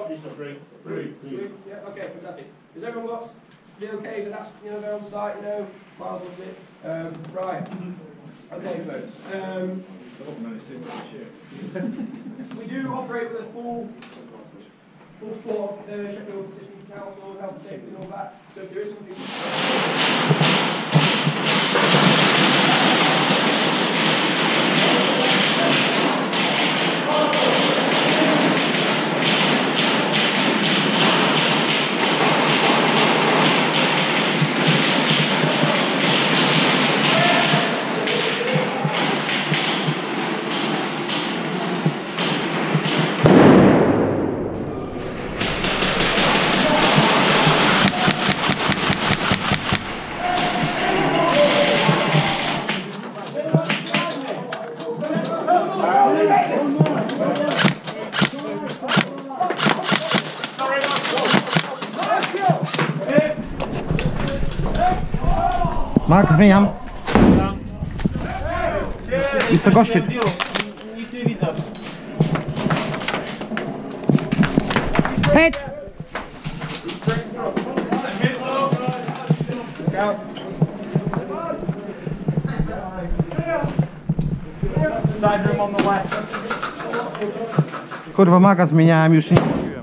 Three. Yeah, okay, fantastic. Has everyone got the okay that that's, you know, they're on site, you know, Miles loves it. Right. Okay, folks. We do operate with a full support of Sheffield City Council, health and safety and all that. So if there is something... Max, zmieniam. I co goście? Hej! Kurwa, maga zmieniałem, już nie mówiłem.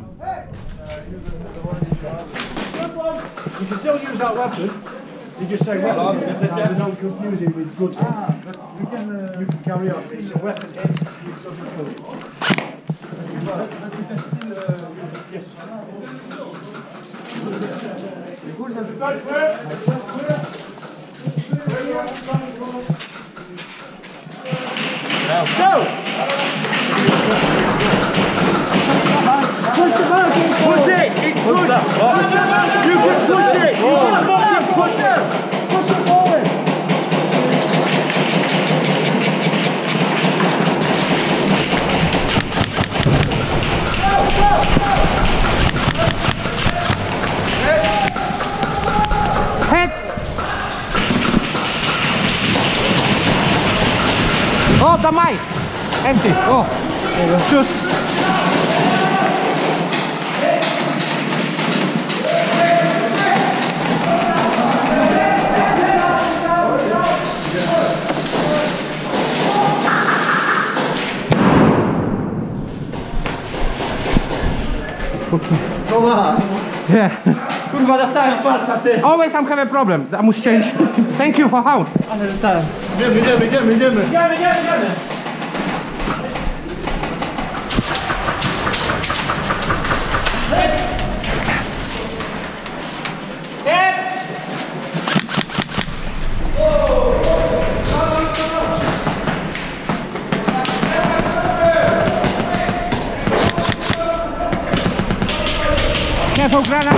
You can still use that weapon. You just say weapon, and non-confusing with good. You can carry on. It's a weapon. Yes. Go! Push the ball! Push it! It's push! You can push it! You can fucking push it! Push it forward! Head! Oh, the mic! Empty! Oh! Shoot! Yeah. Kurwa, dostałem palca, ty! Always I'm have a problem. I must change. Thank you for how. Ale dostałem. Idziemy! Careful, granite.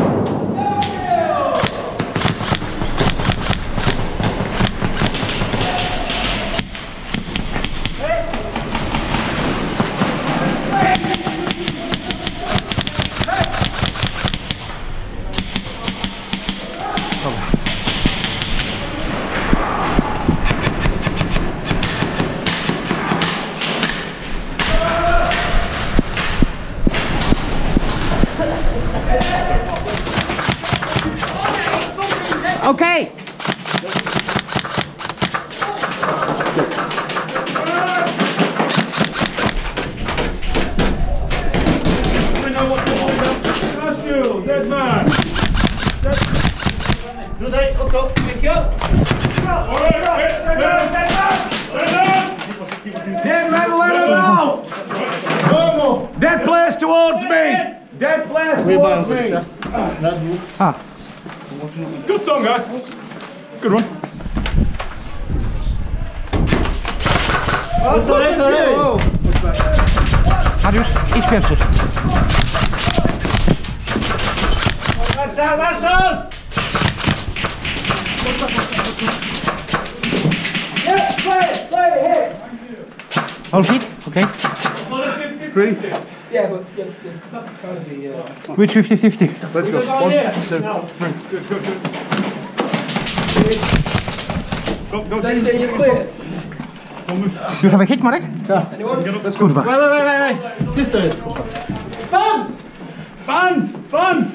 Okay. Dead man! Tutaj, oko! Dead man, let him out! Dead players towards me! Dead players towards me! Ah. Good song, guys! Good one! Mariusz, idź pierwszy. Marszal! Play it, hit! All hit? Okay. 3. Yeah, but you're trying to be... Which 50-50? Let's go. 1, 2, 3. Go, So you say you're clear? You have a hit, Marek? Anyone? Kurwa. Wait. This is. Thumbs! Bands! Bands!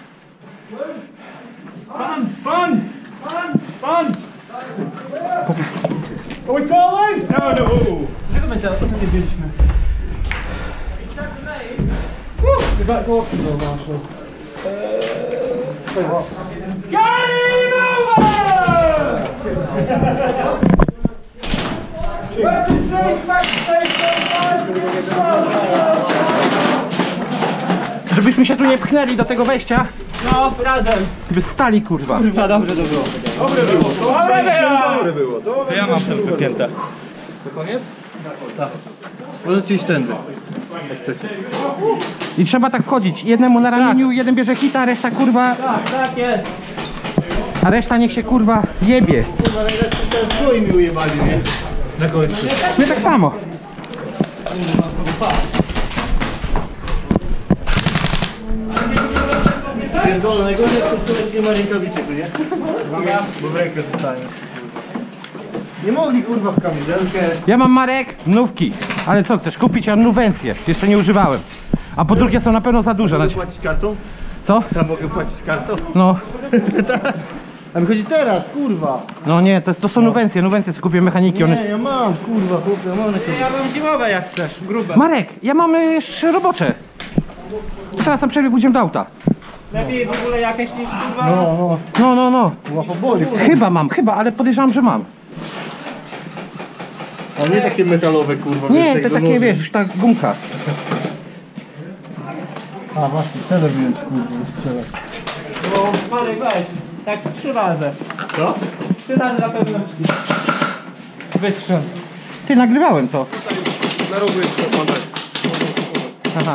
Bands! Bands! Bands! Are we calling? No, no. Czego my teraz potem nie wzięliśmy? Did that go up to the Marshall? Game over! Weapon safe, back Żebyśmy się tu nie pchnęli do tego wejścia, No, razem. by stali kurwa. Kurwa, dobrze to było. Dobre było. Dobre było. To ja mam ten wypięte. Możecie iść tędy, jak chcecie. I trzeba tak wchodzić. Jednemu na ramieniu, jeden bierze hita, a reszta kurwa... Tak jest. A reszta niech się kurwa jebie. Kurwa, najlepszy ten swój mi ujebali, nie? Na końcu. My tak samo. Pierdolę, najgorzej jest to, człowiek nie ma rękawiczek, nie? Bo w rękę dostanie. Nie mogli kurwa w kamizelkę. Ja mam Marek nówki. Ale co chcesz kupić? Ja nuwencję. Jeszcze nie używałem. A po drugie są na pewno za duże. Mogę płacić kartą? Co? Ja mogę płacić kartą? No. A mi chodzi teraz, kurwa. No nie, to są nuwencje. Nuwencje sobie kupię mechaniki. One... Nie, ja mam, kurwa, chłopie, ja mam Ja mam zimowe jak chcesz, grube. Marek, ja mam jeszcze robocze. Teraz na przerwie pójdziemy do auta. Lepiej w ogóle jakieś niż kurwa. No. Łapa boli. Chyba mam, ale podejrzewam, że mam. A nie takie metalowe, kurwa, wiesz, Nie, jak te do takie, noży. wiesz, ta gumka. A właśnie, celę wyjąć, kurwa, strzelać. Bo Marek weź, tak 3 razy. Co? 3 razy dla pewności. Wystrzel. Ty, nagrywałem to. Na rogu jest montaż. Aha.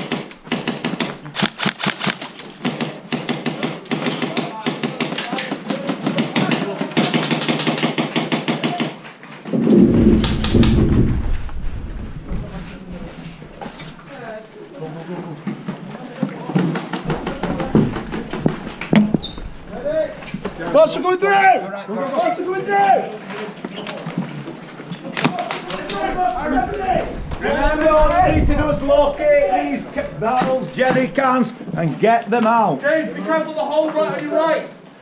Patrz, go through! Patrz, go through! Remember, all you need to do is locate these barrels, jerry cans, and get them out. James, be careful the hole right on your right.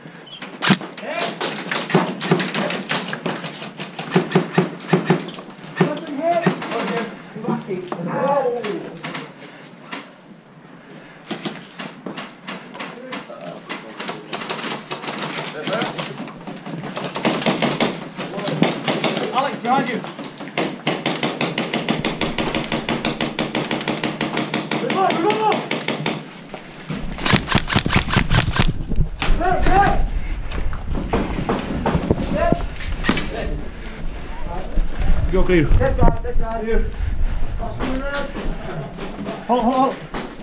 Alex, behind you. Go clear. Hold.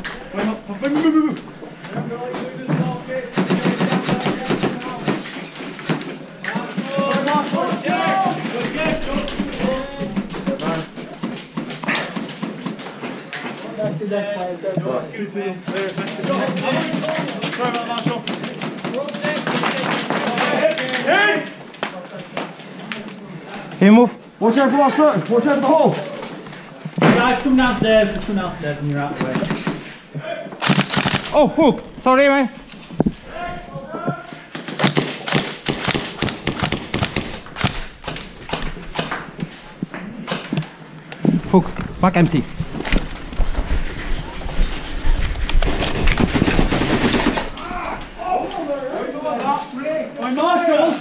Can you move? Watch out for our circle. Watch out for the hole. Guys, come downstairs. Come downstairs and you're out of the way. Oh, fuck. Sorry, man. Fuck. Back empty. Marshall.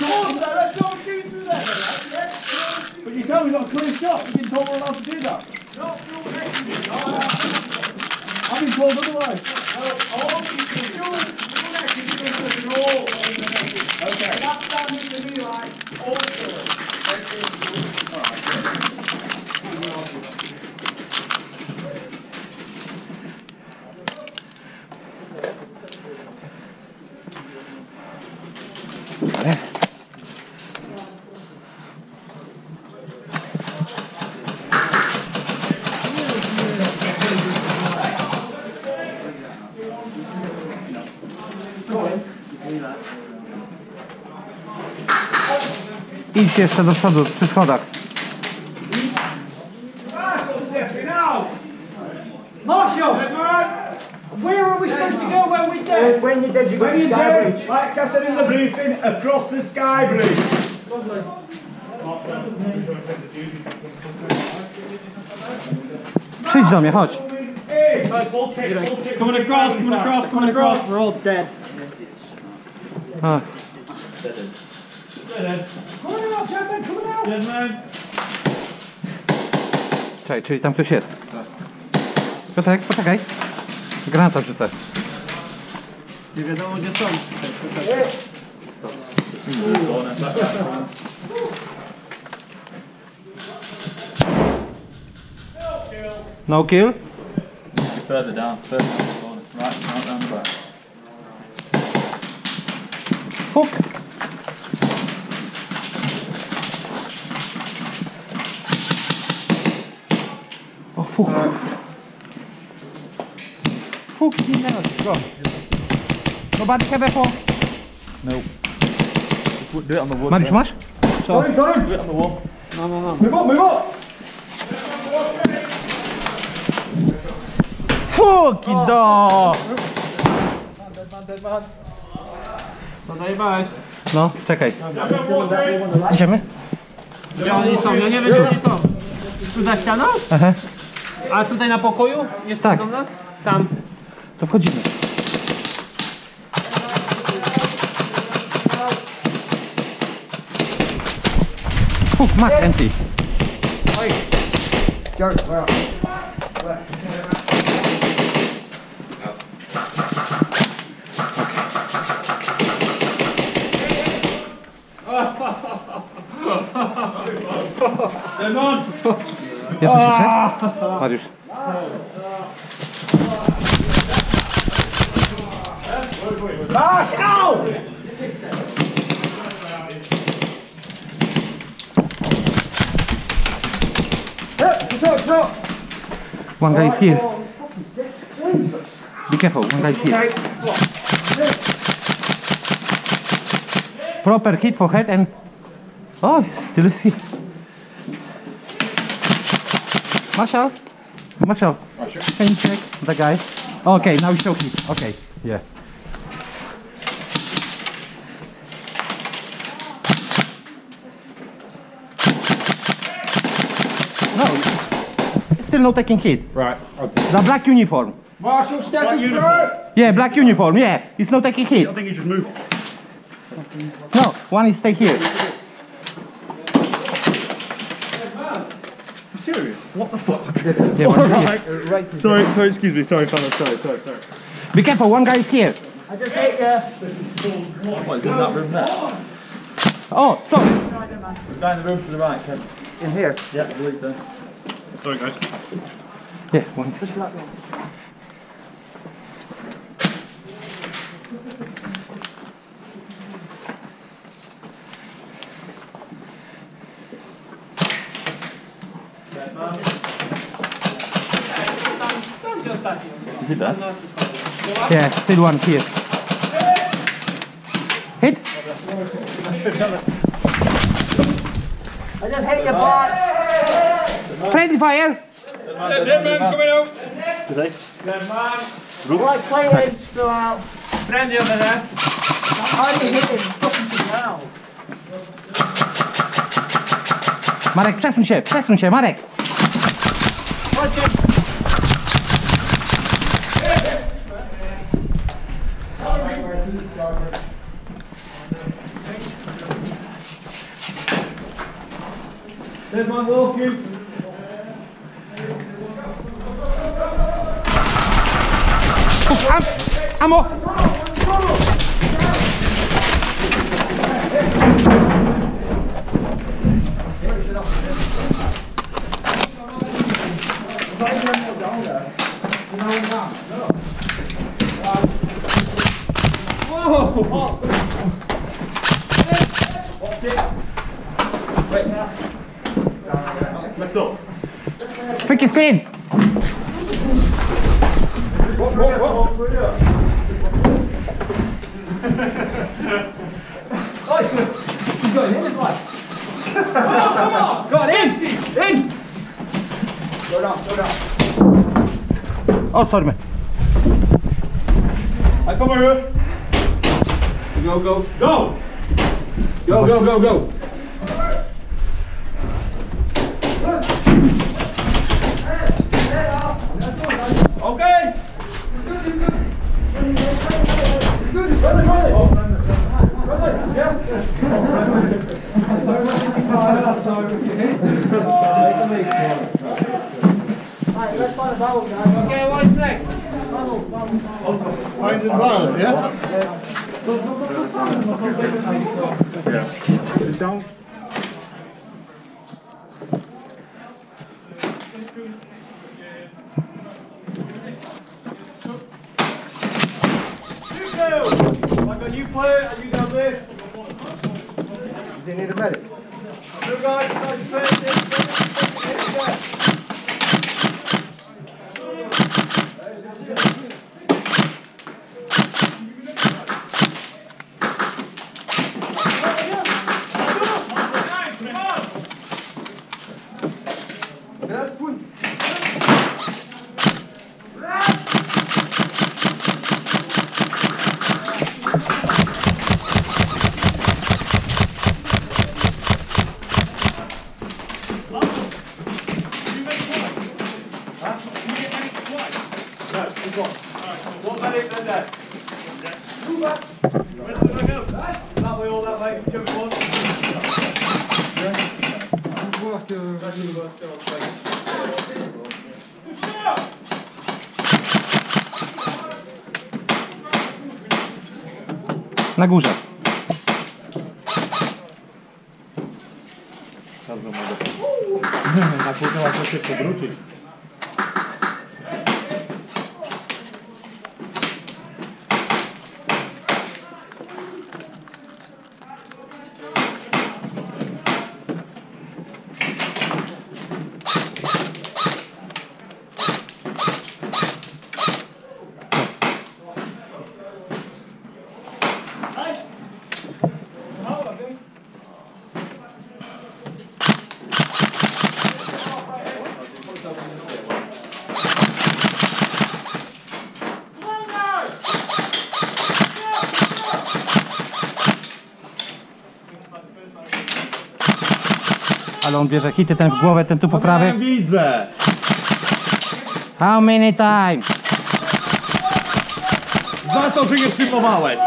But you can't, we've got a clear shot. You've been told we're allowed to do that. I've been told otherwise. Idź jeszcze do przodu, przy schodach. Marshall! Where are we supposed to go when we're dead? When you're dead, you go to the sky bridge. Like I said in the briefing, across the sky bridge. Przyjdź do mnie, chodź. Coming across, coming across, coming across. We're all dead. A. Czekaj, czyli tam ktoś jest. Piotrek, poczekaj. Granata wrzucę. Nie wiadomo gdzie są. No kill? Further down the corner. Right, right round the back. Fuck. Oh fuck. Fuck, go. Nobody have a No. Just do it on the wood. Mariusz, masz? Do it on the wall. Move up, move up. Fucking do! Co najebałeś? No, czekaj. Idziemy? Gdzie oni są? Ja nie wiem gdzie oni są. Tu za ścianą? Aha, A tutaj na pokoju? Jest Tak. do nas? Tam. to wchodzimy. Fuck, Mac empty. Ja coś jeszcze? Mariusz. Mash out! One guy is here. Be careful, one guy is here. Proper hit for head and... Oh, still is here. Marshall? Marshall, can you check the guy? Okay, now show him. Okay, yeah. No, still no taking hit. Right. The black uniform. Marshall stepping through. Yeah, black uniform, yeah. It's no taking hit. I think he just moved. No, one is stay here. Serious? What the fuck? Yeah, one is here. Sorry, excuse me. Sorry, fella. Sorry. Be careful, one guy is here. I just hit you. What is in that room there? Oh, sorry. The guy in the room to the right, Ken. In here. Yeah, I believe so. Sorry, guys. Yeah, one. Is he dead? Yeah, still one here. Hit. I just hit your butt. Friendly fire. Dead man coming out. Right, play in, still out. Friendly over there. I didn't hit him. Fucking now. Marek, przesuń się, Marek. There's my walking. Ammo. Lift up. Quick is clean. Go on, in. Oh, sorry man. I come over here. Go, go, go! Go, go, go, go! Okay! Okay, what's next? Find the balance, yeah? Down. I got you play and you down there. Does he need a medic? You guys, what medic then that? That way all that way, jump one. Na górze. Dobrze, mogę. Na półkę łatwo się przewrócić. Ale on bierze hity, ten w głowę, ten tu po prawej. Ja widzę! How many times? Za to, że nie przyjmowałeś!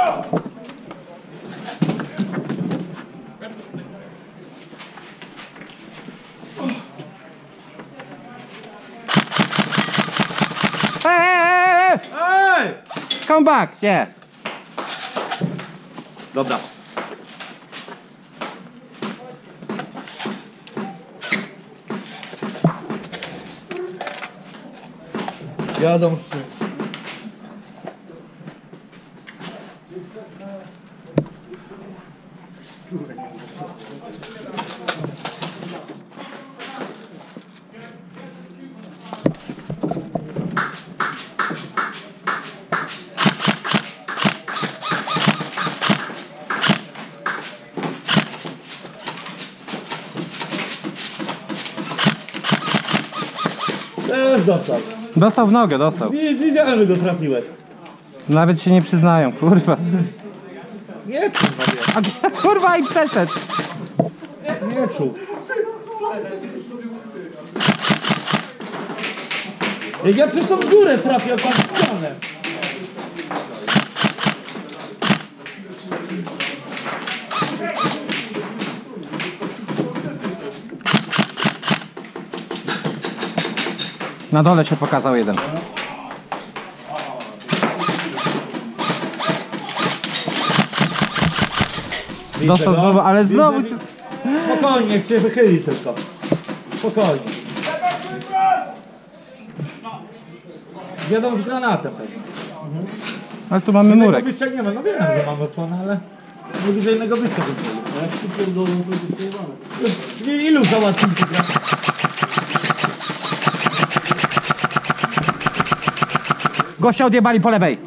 Hey! Ej! Come back, yeah. Dobra. Jadą szybko. Też dostał. Dostał w nogę, dostał. Widziałem, że go trafiłeś. Nawet się nie przyznają, kurwa. Nie czuł, no wie. A kurwa i przeszedł. Nie czuł. Jak ja przez tą górę trafię, pan ścianę. Na dole się pokazał jeden. Dostał znowu, ale znowu się... Spokojnie, niech się wychyli tylko. Spokojnie. Jadą z granatem pewnie. Ale tu mamy murek. Wyciągniemy, no wiem, że mamy osłonę, ale mówi, że innego wyciągniemy. A jak tu pierdolą, to jest przejebane. Ilu załatwiliście? Gościa odjebali po lewej.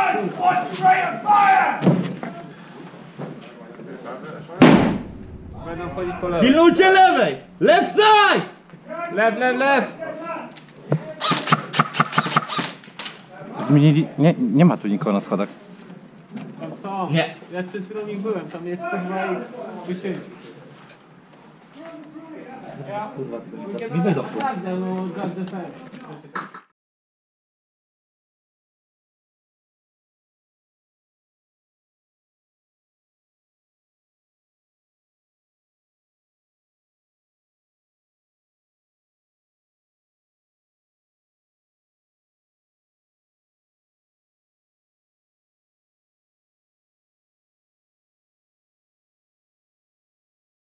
Będą chodzić po lewej. Pilnujcie lewej! Left side! Lew, lew, lew! Zmienili... Nie ma tu nikogo na schodach. To. Nie. Ja przed chwilą nie byłem, tam jest kurwa i wysiedzi. Mi wejdą. Prawda, no, Just Defense.